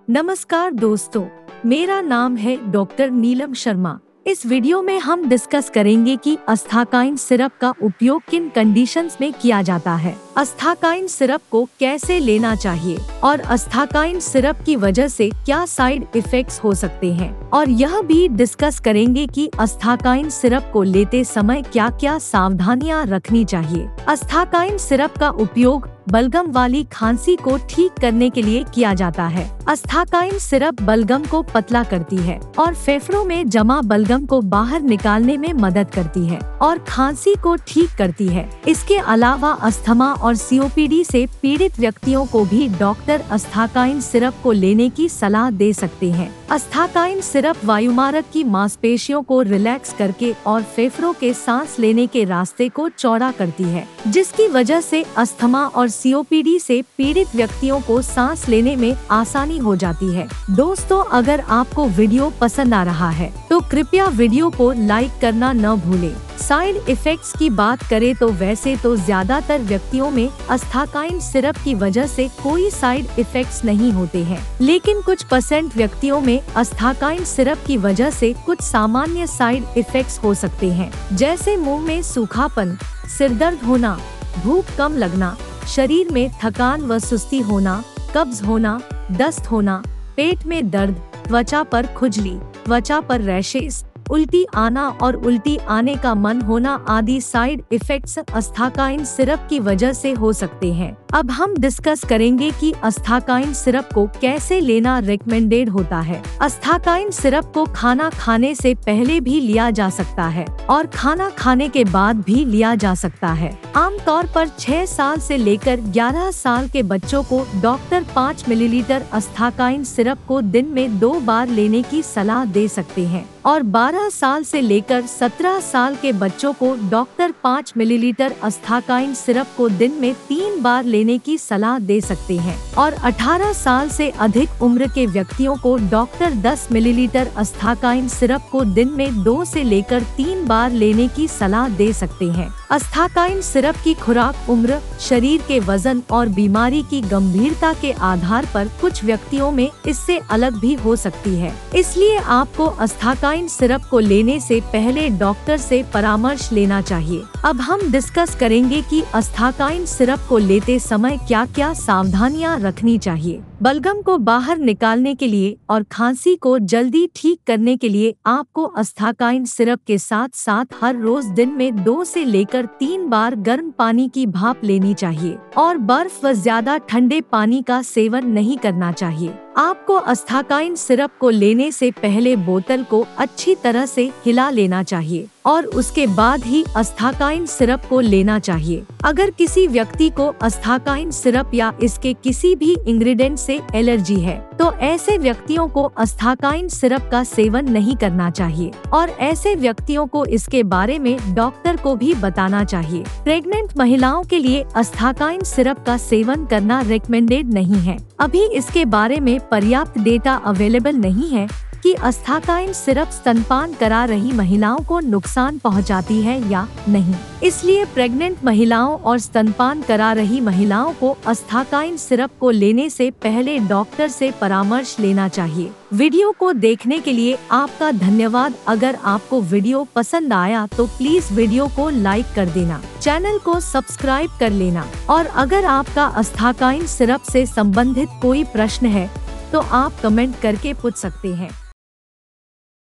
नमस्कार दोस्तों, मेरा नाम है डॉक्टर नीलम शर्मा। इस वीडियो में हम डिस्कस करेंगे कि अस्थाकाइन सिरप का उपयोग किन कंडीशंस में किया जाता है, अस्थाकाइन सिरप को कैसे लेना चाहिए और अस्थाकाइन सिरप की वजह से क्या साइड इफेक्ट्स हो सकते हैं, और यह भी डिस्कस करेंगे कि अस्थाकाइन सिरप को लेते समय क्या क्या सावधानियां रखनी चाहिए। अस्थाकाइन सिरप का उपयोग बलगम वाली खांसी को ठीक करने के लिए किया जाता है। अस्थाकाइन सिरप बलगम को पतला करती है और फेफड़ों में जमा बलगम को बाहर निकालने में मदद करती है और खांसी को ठीक करती है। इसके अलावा अस्थमा और सीओपीडी से पीड़ित व्यक्तियों को भी डॉक्टर अस्थाकाइन सिरप को लेने की सलाह दे सकते हैं। अस्थाकाइन सिरप वायुमार्ग की मांसपेशियों को रिलैक्स करके और फेफड़ों के सांस लेने के रास्ते को चौड़ा करती है, जिसकी वजह से अस्थमा और सीओपीडी से पीड़ित व्यक्तियों को सांस लेने में आसानी हो जाती है। दोस्तों, अगर आपको वीडियो पसंद आ रहा है तो कृपया वीडियो को लाइक करना न भूलें। साइड इफेक्ट्स की बात करें तो वैसे तो ज्यादातर व्यक्तियों में अस्थाकाइन सिरप की वजह से कोई साइड इफेक्ट्स नहीं होते हैं, लेकिन कुछ % व्यक्तियों में अस्थाकाइन सिरप की वजह से कुछ सामान्य साइड इफेक्ट्स हो सकते हैं, जैसे मुंह में सूखापन, सिरदर्द होना, भूख कम लगना, शरीर में थकान व सुस्ती होना, कब्ज होना, दस्त होना, पेट में दर्द, त्वचा पर खुजली, त्वचा पर रैशेस, उल्टी आना और उल्टी आने का मन होना आदि साइड इफेक्ट्स अस्थाकाइन सिरप की वजह से हो सकते हैं। अब हम डिस्कस करेंगे कि अस्थाकाइन सिरप को कैसे लेना रिकमेंडेड होता है। अस्थाकाइन सिरप को खाना खाने से पहले भी लिया जा सकता है और खाना खाने के बाद भी लिया जा सकता है। आमतौर पर 6 साल से लेकर 11 साल के बच्चों को डॉक्टर 5 मिलीलीटर अस्थाकाइन सिरप को दिन में 2 बार लेने की सलाह दे सकते हैं और 12 साल से लेकर 17 साल के बच्चों को डॉक्टर 5 मिलीलीटर अस्थाकाइन सिरप को दिन में 3 बार लेने की सलाह दे सकते हैं और 18 साल से अधिक उम्र के व्यक्तियों को डॉक्टर 10 मिलीलीटर अस्थाकाइन सिरप को दिन में 2 से लेकर 3 बार लेने की सलाह दे सकते हैं। अस्थाकाइन सिरप की खुराक उम्र, शरीर के वजन और बीमारी की गंभीरता के आधार पर कुछ व्यक्तियों में इससे अलग भी हो सकती है, इसलिए आपको अस्थाकाइन सिरप को लेने से पहले डॉक्टर से परामर्श लेना चाहिए। अब हम डिस्कस करेंगे कि अस्थाकाइन सिरप को लेते समय क्या क्या सावधानियां रखनी चाहिए। बलगम को बाहर निकालने के लिए और खांसी को जल्दी ठीक करने के लिए आपको अस्थाकाइन सिरप के साथ साथ हर रोज दिन में 2 से लेकर 3 बार गर्म पानी की भाप लेनी चाहिए और बर्फ व ज्यादा ठंडे पानी का सेवन नहीं करना चाहिए। आपको अस्थाकाइन सिरप को लेने से पहले बोतल को अच्छी तरह से हिला लेना चाहिए और उसके बाद ही अस्थाकाइन सिरप को लेना चाहिए। अगर किसी व्यक्ति को अस्थाकाइन सिरप या इसके किसी भी इंग्रेडिएंट से एलर्जी है तो ऐसे व्यक्तियों को अस्थाकाइन सिरप का सेवन नहीं करना चाहिए और ऐसे व्यक्तियों को इसके बारे में डॉक्टर को भी बताना चाहिए। प्रेग्नेंट महिलाओं के लिए अस्थाकाइन सिरप का सेवन करना रिकमेंडेड नहीं है। अभी इसके बारे में पर्याप्त डेटा अवेलेबल नहीं है कि अस्थाकाइन सिरप स्तनपान करा रही महिलाओं को नुकसान पहुंचाती है या नहीं, इसलिए प्रेग्नेंट महिलाओं और स्तनपान करा रही महिलाओं को अस्थाकाइन सिरप को लेने से पहले डॉक्टर से परामर्श लेना चाहिए। वीडियो को देखने के लिए आपका धन्यवाद। अगर आपको वीडियो पसंद आया तो प्लीज वीडियो को लाइक कर देना, चैनल को सब्सक्राइब कर लेना और अगर आपका अस्थाकाइन सिरप से संबंधित कोई प्रश्न है तो आप कमेंट करके पूछ सकते हैं।